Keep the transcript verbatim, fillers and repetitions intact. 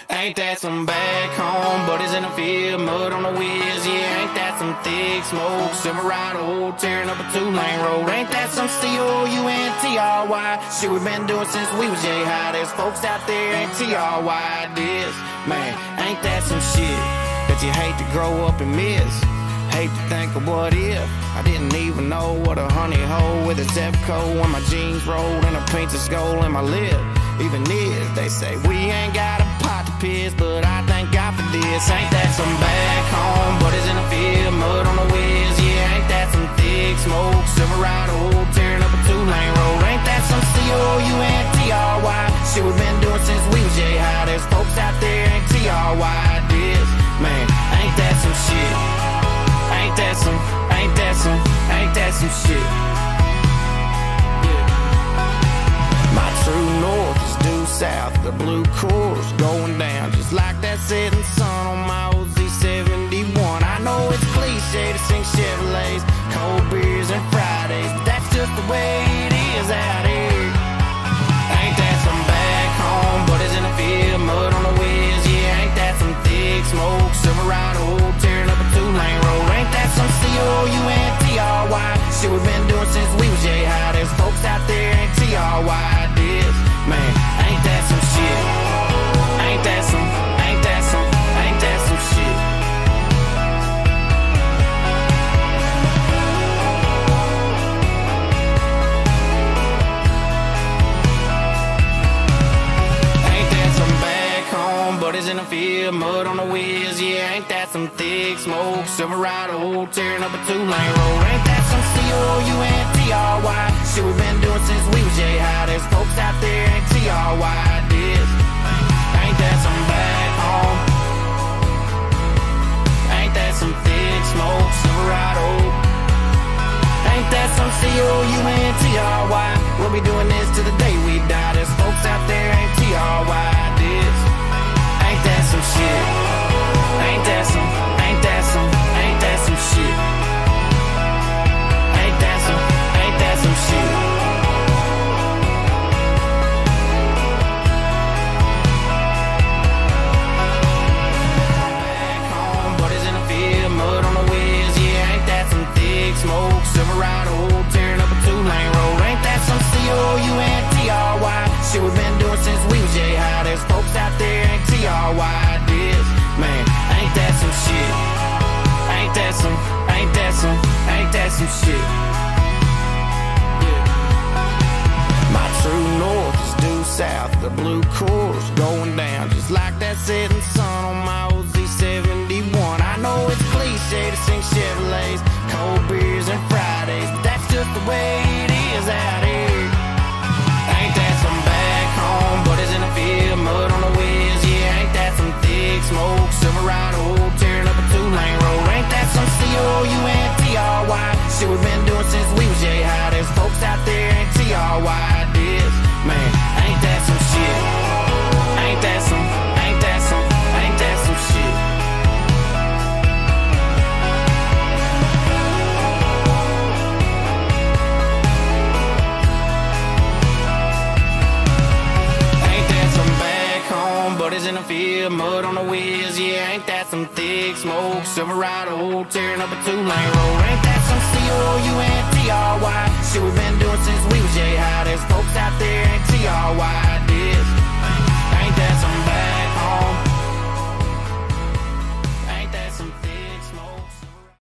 Ain't that some back home buddies in the field, mud on the wheels, yeah. Ain't that some thick smoke, Silverado tearing up a two-lane road. Ain't that some C O U N T R Y shit we've been doing since we was J-High. There's folks out there ain't T R Y this, man. Ain't that some shit that you hate to grow up and miss? Hate to think of what if I didn't even know what a honey hole with a Zepco when my jeans rolled and a painted skull in my lip. Even this, they say we ain't got a pot to piss, but I thank God for this. Ain't that some back home buddies in the field, mud on the wheels, yeah. Ain't that some thick smoke, Silverado tearing up a two-lane road. Ain't that some C O U N T R Y shit we've been doing since we was J-High. There's folks out there ain't T R Y this, man. Ain't that some shit? Ain't that some, ain't that some, ain't that some shit? Yeah. My true north is due south, the blue course going down just like that setting sun on my old Z seventy-one. I know it's cliche to sing Chevrolets, cold beers and Fridays, but that's just the way it is out here. Ain't that some back home buddies in the field, mud on the wheels, yeah. Ain't that some thick smoke, Silverado tearing up a two-lane road. Ain't that some C O U N T R Y shit we've been doing since we was J-High. There's folks out there ain't T R Y this, man. Ain't that some shit? Ain't that some, ain't that some, ain't that some shit? Ain't that some back home buddies in the field, mud on the wheels, yeah. Ain't that some thick smoke, Silverado tearing up a two-lane road. Ain't that some C O U N T R Y shit we've been doing since we was J-High. There's folks out there ain't T R Y this. Ain't that some back home? Ain't that some thick smoke, Silverado? Ain't that some C O U N T R Y? We'll be doing this till the day we die. There's folks out there ain't T R Y this. Ain't that some shit? Ain't that some, ain't that some, ain't that some shit? Ain't that some, ain't that some shit? Back home, buddies in the field, mud on the wheels, yeah. Ain't that some thick smoke, Silverado tearing up a two-lane road. Ain't that some C O U N T R Y shit we've been doing since we was J-High. There's folks out there ain't T R Y this, man. Ain't that some shit? Ain't that some, ain't that some, ain't that some shit? Yeah. My true north is due south, the blue course going down just like that setting sun on my old Z seventy-one. I know it's cliche to sing Chevrolets, cold beers and Fridays, but that's just the way it is out here. Ain't that some back home buddies in the field, mud on the wheels, yeah. Ain't that some thick smoke, Silverado tearing up a two-lane road. Ain't that some C O U N T R Y shit we've been doing since we was J-High. There's folks out there ain't T R Y this, man. Ain't that some shit? Ain't that some, ain't that some, ain't that some shit? Buddies in the field, mud on the wheels, yeah. Ain't that some thick smoke, Silverado tearing up a two-lane road. Ain't that some C O U N T R Y shit we've been doing since we was J-High. There's folks out there ain't T R Y this.